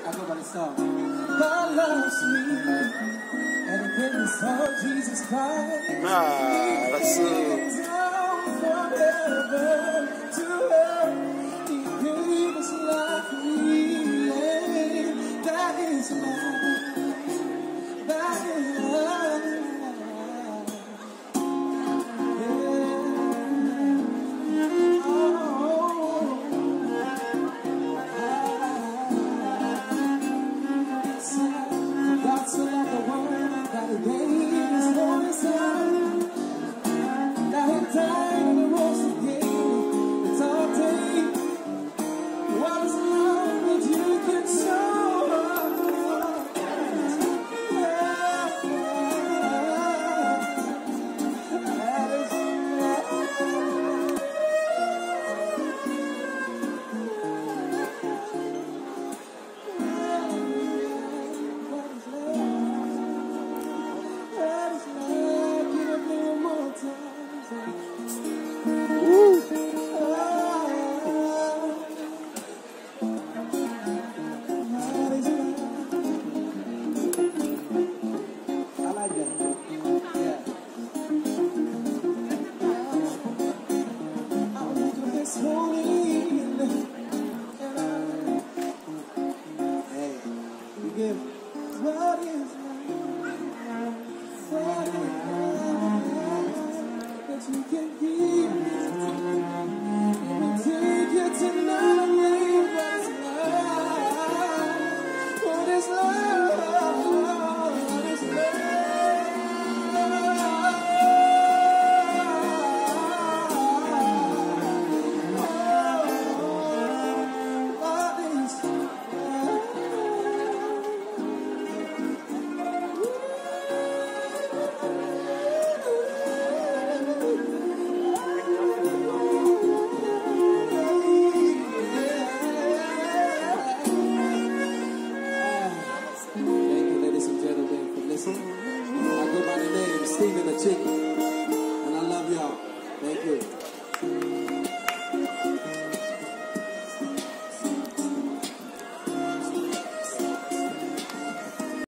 I go by the song. God loves me, and He gave His Son Jesus Christ. That's Down from heaven to earth, He gave His life for me. That is love. That is love. And I love y'all. Thank you.